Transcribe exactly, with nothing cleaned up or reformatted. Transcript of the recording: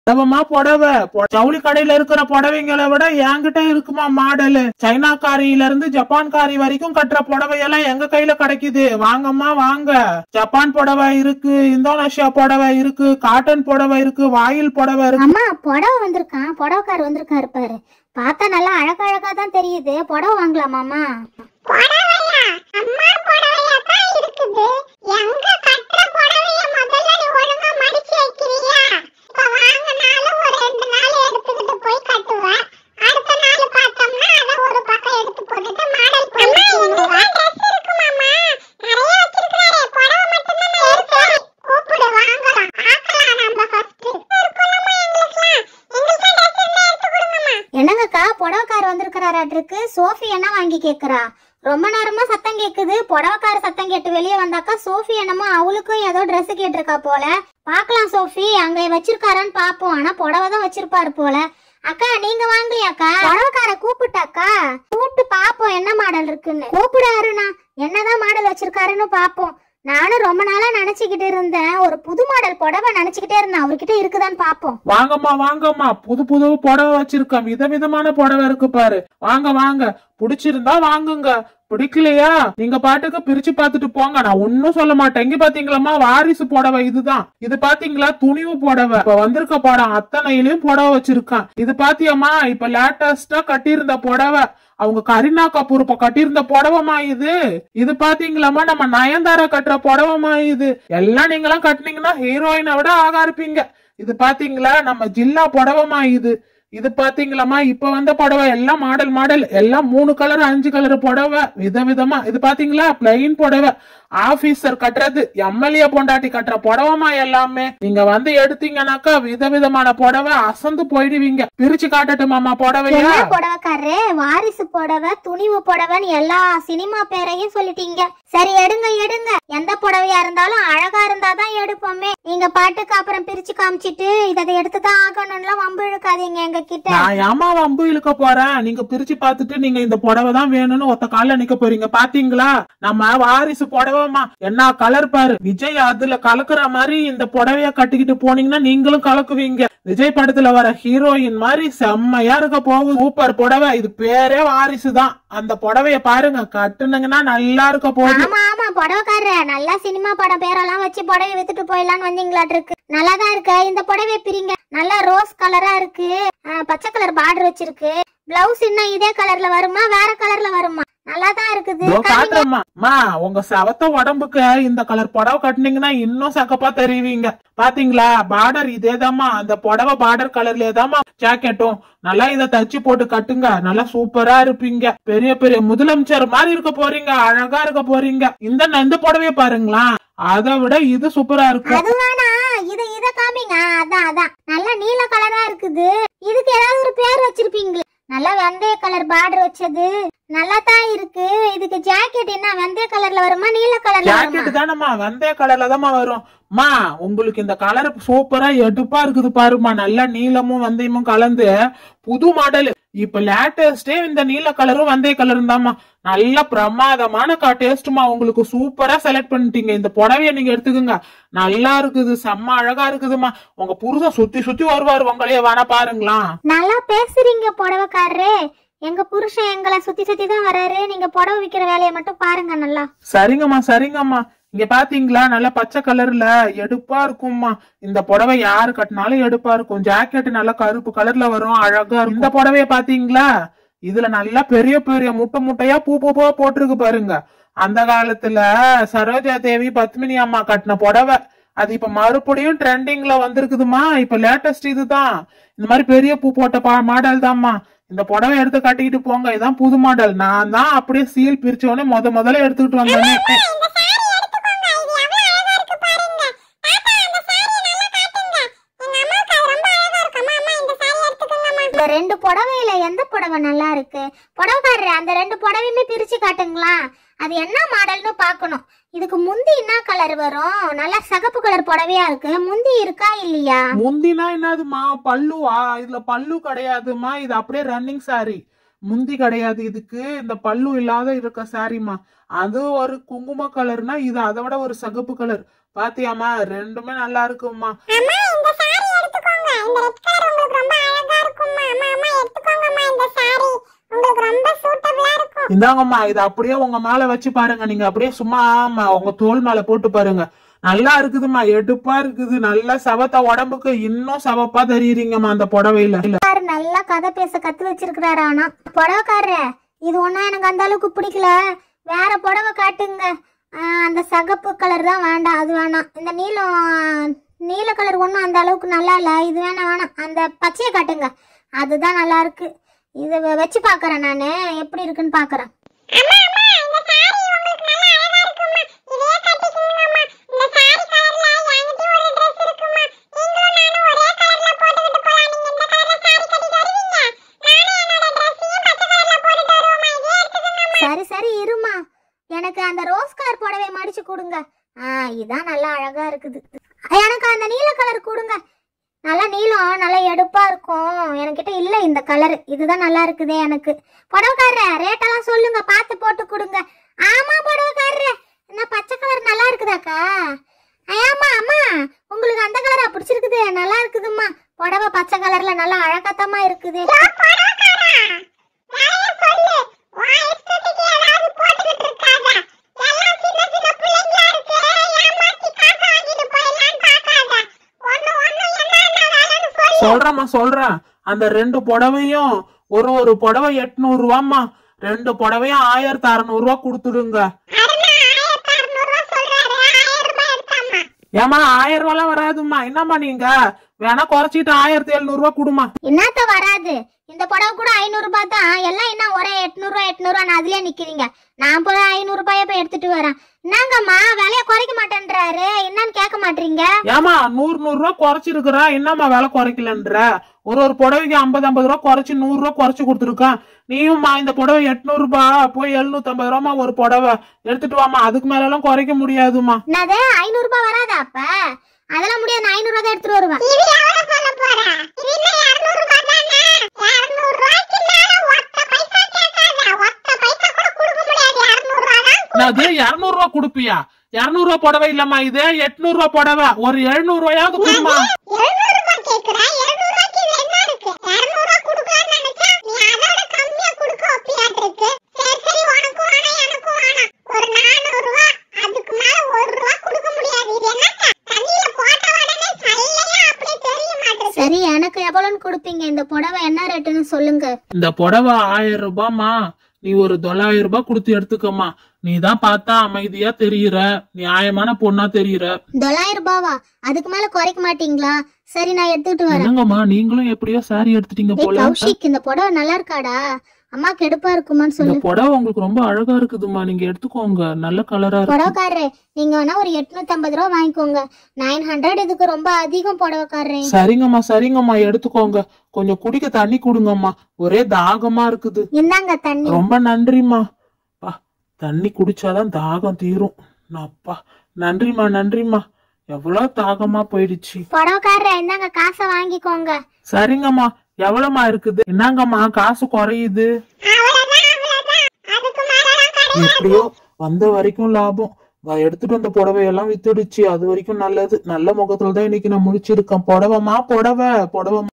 புடவமா புடவை ஜவுளி கடையில இருக்கிற புடவைங்களை விட என்கிட்ட இருக்குமா மாடல். சைனாக்காரியில இருந்து ஜப்பான்காரி வரைக்கும் கட்டுற புடவையெல்லாம் எங்க கையில கிடைக்குது. வாங்கம்மா வாங்க. ஜப்பான் புடவை இருக்கு, இந்தோனேஷியா புடவை இருக்கு, காட்டன் புடவை இருக்கு, வாயில் புடவை இருக்கு. அம்மா புடவை வந்திருக்கான், புடவைக்கார் வந்திருக்காரு பாரு. பார்த்தா நல்லா அழகழகா தான் தெரியுது. புடவை வாங்கலாமாமா? என்னங்கக்கா புடவைக்கார் வந்திருக்கிறாராட்டிருக்கு. சோஃபி என்ன வாங்கி கேக்குறா? ரொம்ப நேரமா சத்தம் கேக்குது. புடவைக்கார சத்தம் கேட்டு வெளியே வந்தாக்கா சோஃபி என்னமோ அவளுக்கும் ஏதோ ட்ரெஸ் கேட்டிருக்கா போல. பாக்கலாம் சோஃபி அங்க வச்சிருக்காரான்னு பாப்போம். ஆனா புடவை தான் வச்சிருப்பாரு போல. அக்கா நீங்க வாங்கலையாக்கா? புடவைக்கார கூப்பிட்டாக்கா, கூப்பிட்டு பாப்போம் என்ன மாடல் இருக்குன்னு. கூப்பிடாருண்ணா, என்னதான் மாடல் வச்சிருக்காருன்னு பாப்போம். நானும் ரொம்ப நாளா நினைச்சுக்கிட்டு இருந்தேன், ஒரு புது மாடல் புடவை நினைச்சுக்கிட்டே இருந்தேன். அவர்கிட்ட இருக்குதான்னு பாப்போம். வாங்கம்மா வாங்கம்மா, புது புது புடவை வச்சிருக்கேன். விதவிதமான புடவை இருக்கு பாரு. வாங்க வாங்க, பிடிச்சிருந்தா வாங்குங்க, பிடிக்கலையா நீங்க பாட்டுக்கு பிரிச்சு பாத்துட்டு போங்க. நான் ஒன்னும் சொல்ல மாட்டேன். இங்க பாத்தீங்களாமா வாரிசு புடவை இதுதான். இது பாத்தீங்களா துணிவு புடவை. இப்ப வந்திருக்க படம் அத்தனையிலயும் புடவை வச்சிருக்கான். இது பாத்தியம்மா இப்ப லேட்டஸ்டா கட்டியிருந்த புடவை. அவங்க கரீனா கபூர் இப்ப கட்டியிருந்த புடவைமா இது. இது பாத்தீங்களாமா நம்ம நயன்தாரா கட்டுற புடவைமா இது. எல்லாம் நீங்க எல்லாம் கட்டினீங்கன்னா ஹீரோயினை விட ஆகா இருப்பீங்க. இது பாத்தீங்களா நம்ம ஜில்லா புடவைமா இது. இது பாத்தீங்களாமா இப்ப வந்த புடவை எல்லாம் மாடல் மாடல், எல்லாம் மூணு கலர் அஞ்சு கலர் புடவை விதவிதமா. இது பாத்தீங்களா பிளைன் புடவை, ஆபீசர் கட்டுறது, எம்எல்ஏ பொண்டாட்டி கட்டுற புடவைமா எல்லாமே. நீங்க வந்து எடுத்தீங்கன்னாக்கா விதவிதமான புடவை அசந்து போயிடுவீங்க. பிரிச்சு காட்டட்டுமாமா புடவையா? புடவைக்காரரு வாரிசு புடவை துணிவு புடவைன்னு எல்லா சினிமா பேரையும் சொல்லிட்டீங்க. சரி எடுங்க எடுங்க, எந்த புடவையா இருந்தாலும் அழகா இருந்தாதான் எடுப்போமே. நீங்க பாட்டுக்கு அப்புறம் பிரிச்சு காமிச்சிட்டு இதை எடுத்துதான் ஆகணும்னு வம்பு இழுக்காதீங்க எங்க கிட்ட. நான் ஏமா வம்பு இழுக்க போறேன்? நீங்க பிரிச்சு பாத்துட்டு நீங்க இந்த புடவை தான் வேணும்னு ஒத்த கால நிக்க போறீங்க. பாத்தீங்களா நம்ம வாரிசு புடவைமா, என்ன கலர் பாரு. விஜய் அதுல கலக்குற மாதிரி இந்த புடவைய கட்டிக்கிட்டு போனீங்கன்னா நீங்களும் கலக்குவீங்க. விஜய் படத்துல வர ஹீரோயின் மாதிரி செம்மையா இருக்க போகுது. சூப்பர் புடவை. இது பேரே வாரிசு தான். அந்த புடவைய பாருங்க, கட்டுனீங்கன்னா நல்லா இருக்க போகுது. ஆமா ஆமா புடவைக்காரர நல்லா சினிமா படம் பேரெல்லாம் வச்சு புடவை வித்துட்டு போயிடலான்னு வந்தீங்களாட்டு இருக்கு. நல்லாதான் இருக்கு. இந்த புடவை பிரிங்க. நல்லா ரோஸ் கலரா இருக்கு, பச்சை கலர் பார்டர் வச்சிருக்கு. பிளவுஸ் இன்னும் இதே கலர்ல வருமா வேற கலர்ல வருமா? நல்லாதான் இருக்குது. உங்க சவத்த உடம்புக்கு இந்த கலர் புடவை கட்டினீங்கன்னா இன்னும் சக்கப்பா தெரிவிங்க. பாத்தீங்களா பார்டர் இதேதாமா. அந்த புடவை பார்டர் கலர்லயேதாமா ஜாக்கெட்டும். நல்லா இத தச்சு போட்டு கட்டுங்க, நல்லா சூப்பரா இருப்பீங்க. பெரிய பெரிய முதலமைச்சர் மாதிரி இருக்க போறீங்க, அழகா இருக்க போறீங்க. இந்த இந்த புடவைய பாருங்களா, அதை விட இது சூப்பரா இருக்கு. அதுவானா இது இத காமிங்க. அதான் அதான் நல்ல நீல கலரா இருக்குது. இதுக்கு ஏதாவது ஒரு பேர் வச்சிருப்பீங்களே. நல்லா வெந்தய கலர் பார்டர் வச்சது நல்லா தான் இருக்கு. இதுக்கு ஜாக்கெட் என்ன வெந்தய கலர்ல வருமா நீல கலர்ல? ஜாக்கெட் தானம்மா வெந்தய கலர்ல தான்மா வரும். மா உங்களுக்கு இந்த கலர் சூப்பரா எடுப்பா இருக்குது பாருமா. நல்லா நீலமும் வெந்தயமும் கலந்து புது மாடல். இப்ப லேட்டஸ்டே இந்த நீல கலரும் வெந்தய கலரும் தான்மா. நல்ல பிரமாதமான டேஸ்ட்மா. உங்களுக்கு சூப்பரா செலக்ட் பண்ணிட்டீங்க. இந்த புடவைய நீங்க எடுத்துக்கோங்க, நல்லா இருக்குது, செம்ம அழகா இருக்குதுமா. உங்க புருஷன் சுத்தி சுத்தி வருவாரு உங்களையே, வேணா பாருங்களா. நல்லா பேசுறீங்க புடவைக்காரரு. எங்க புருஷன் எங்களை சுத்தி சுத்தி தான் வராரு. நீங்க புடவை விக்கிற வேலையை மட்டும் பாருங்க நல்லா. சரிங்கம்மா சரிங்கம்மா. இங்க பாத்தீங்களா நல்ல பச்சை கலர்ல எடுப்பா இருக்கும்மா. இந்த புடவை யாரு கட்டினாலும் எடுப்பா இருக்கும். ஜாக்கெட் நல்லா கருப்பு கலர்ல வரும், அழகா இருக்கும். இந்த புடவைய பாத்தீங்களா, இதுல நல்லா பெரிய பெரிய முட்டை முட்டையா பூ பூவா போட்டிருக்கு பாருங்க. அந்த காலத்துல சரோஜா தேவி பத்மினி அம்மா கட்டின புடவை. அது இப்ப மறுபடியும் ட்ரெண்டிங்ல வந்திருக்குதுமா. இப்ப லேட்டஸ்ட் இதுதான். இந்த மாதிரி பெரிய பூ போட்ட மாடல் தான்மா. இந்த புடவை எடுத்து கட்டிக்கிட்டு போங்க, இதான் புது மாடல். நான் தான் அப்படியே சீல் பிரிச்சோடனே முத முதல்ல எடுத்துக்கிட்டு வந்தேன். ரெண்டு புடவையில எந்த புடவை நல்லா இருக்கு? புடவைக்காரரு அந்த ரெண்டு புடவையுமே பிரிச்சு காட்டுங்களா. அது என்ன மாடல்னு பாக்கணும். இதுக்கு முந்தி என்ன கலர் வரும்? நல்லா சகப்பு கலர் புடவையா இருக்கு. முந்தி இருக்கா இல்லையா? முந்தினா என்னதுமா பல்லுவா? இதுல பல்லு கிடையாதுமா. இது அப்படியே ரன்னிங் சாரி, முந்தி கிடையாது இதுக்கு. இந்த பல்லு இல்லாத இருக்க சாரிமா. அது ஒரு குங்கும கலர்னா இது அதை விட ஒரு சகப்பு கலர். பாத்தியாமா ரெண்டுமே நல்லா இருக்குமா. இந்த சாரி எடுத்துக்கோங்க. இந்த ரெட் கலர் உங்களுக்கு ரொம்ப அழகா இருக்கும்மா. அம்மா அம்மா எடுத்துக்கோங்கம்மா, இந்த சாரி உங்களுக்கு ரொம்ப சூட்டபிளா இருக்கும். இந்தாங்கம்மா, இத அப்படியே உங்க மேல வச்சு பாருங்க. நீங்க அப்படியே சும்மா ஆமா உங்க தோல் மேல போட்டு பாருங்க. நல்லா இருக்குதுமா, எடுப்பா இருக்குது. நல்லா சவத்த உடம்புக்கு இன்னும் சவப்பா தெரியுறீங்கம்மா அந்த புடவையில. நல்லா கதை பேச கத்து வச்சிருக்கிறாரு. ஆனா புடவைக்காரரு இது ஒன்னும் எனக்கு அந்த அளவுக்கு பிடிக்கல. வேற புடவை காட்டுங்க. அந்த சகப்பு கலர் தான் வேண்டாம், அது வேணாம். இந்த நீலம் நீல கலர் ஒன்றும் அந்த அளவுக்கு நல்லா இல்லை, இது வேணாம் வேணாம். அந்த பச்சையை காட்டுங்க, அதுதான் நல்லா இருக்கு. இதை வச்சு பாக்குறேன் நானு, எப்படி இருக்குன்னு பாக்குறேன். சரி சரி இருமா, எனக்கு அந்த ரோஸ் கலர் புடவை மடிச்சு கொடுங்க. ஆ இதான் நல்லா அழகா இருக்குது. எனக்கு அந்த நீல கலர் கொடுங்க. நல்லா நீலம் நல்லா எடுப்பா இருக்கும். என்கிட்ட இல்ல இந்த கலர், இதுதான் நல்லா இருக்குதே எனக்கு. புடவைக்காரர ரேட்டெல்லாம் சொல்லுங்க, பார்த்து போட்டு கொடுங்க. ஆமா புடவைக்காரர, என்ன பச்சை கலர் நல்லா இருக்குதாக்கா? ஆமா அம்மா, உங்களுக்கு அந்த கலரா பிடிச்சிருக்குது? நல்லா இருக்குதும்மா புடவை, பச்சை கலர்ல நல்லா அழகாத்தமா இருக்குது. சொல்றேம்மா சொல்றேன். அந்த ரெண்டு புடவையும் ஒரு ஒரு புடவை எட்நூறு ரூபாம்மா. ரெண்டு புடவையும் ஆயிரத்தி அறுநூறு ரூபா கொடுத்துடுங்க. ஏமா ஆயிரம் ரூபாய் வராதுமா. என்னம்மா நீங்க வேணா குறைச்சிட்டு ஆயிரத்தி எழுநூறு ரூபா கொடுமா. என்னத்த வராது, இந்த புடவை கூட ஐநூறு ரூபாய் தான். எல்லாம் என்ன ஒரே எட்நூறு ரூபா எட்நூறு ரூபா அதுலயே நிக்கிறீங்க. நான் போய் ஐநூறு ரூபாய போய் எடுத்துட்டு வரேன். என்னங்கம்மா விலைய குறைக்க மாட்டேன்றாரு, என்னன்னு கேட்க மாட்டீங்க? ஏமா நூறு நூறு ரூபா குறைச்சிருக்கிறா, என்னம்மா விலை குறைக்கலன்ற? ஒரு ஒரு புடவைக்கு ஐம்பது ஐம்பது ரூபா குறைச்சு நூறு ரூபா குறைச்சு கொடுத்துருக்கான். நீயும்மா இந்த புடவை எட்நூறு ரூபாய் போய் எழுநூத்தி ஐம்பது ரூபாமா ஒரு புடவை எடுத்துட்டு வாமா. அதுக்கு மேல எல்லாம் குறைக்க முடியாதுமா. என்னது ஐநூறு ரூபாய் வராதா? அப்ப அதெல்லாம் முடியாது, நான் ஐநூறு ரூபாய் தான் எடுத்துட்டு வருவேன். அது இருநூறு ரூபா குடுப்பியா? இருநூறு ரூபா புடவை இல்லம்மா, இது எட்நூறு ரூபா புடவை. ஒரு எழுநூறு ரூபாயாவது கொடுமா. சரி, எனக்கு எவ்வளவுன்னு கொடுப்பீங்க? இந்த புடவை என்ன ரேட்டுன்னு சொல்லுங்க. இந்த புடவை ஆயிரம் ரூபாய்மா. நீ ஒரு தொள்ளாயிரம் ரூபாய் கொடுத்து எடுத்துக்கம்மா. நீ தான் பார்த்தா அமைதியா தெரியுற, நியாயமான பொண்ணா தெரியுற. தொள்ளாயிரம் ரூபாவா? அதுக்கு மேல குறைக்க மாட்டீங்களா? சரி நான் எடுத்துட்டு வரேன். என்னங்கம்மா நீங்களும் எப்படியோ சாரி எடுத்துட்டீங்க போல. கௌஷிக், இந்த புடவை நல்லா இருக்காடா? அம்மாக்கு எடுப்பா இருக்குமான்னு சொல்லு. புடவை உங்களுக்கு ரொம்ப அழகா இருக்குதுமா, நீங்க எடுத்துக்கோங்க. நல்ல கலரா இருக்கு. புடவைக்காரரு நீங்க வேணா ஒரு எட்நூத்தி ஐம்பது ரூபா வாங்கிக்கோங்க. நைன் ஹண்ட்ரட் இதுக்கு ரொம்ப அதிகம் புடவைக்காரரு. சரிங்கம்மா சரிங்கம்மா எடுத்துக்கோங்க. கொஞ்சம் குடிக்க தண்ணி கொடுங்கம்மா, ஒரே தாகமா இருக்குது. இந்தாங்க தண்ணி. ரொம்ப நன்றிம்மா. பா தண்ணி குடிச்சாதான் தாகம் தீரும். அப்பா நன்றிம்மா நன்றிம்மா. எவ்வளவு தாகமா போயிடுச்சு. புடவைக்காரரு இந்தாங்க காசை வாங்கிக்கோங்க. சரிங்கம்மா. எவ்வளவுமா இருக்குது? என்னங்கம்மா காசு குறையுது. எப்படியோ வந்த வரைக்கும் லாபம். எடுத்துட்டு வந்த புடவையெல்லாம் வித்துடுச்சு, அது வரைக்கும் நல்லது. நல்ல முகத்துலதான் இன்னைக்கு நான் முடிச்சிருக்கேன். புடவைமா புடவை புடவை.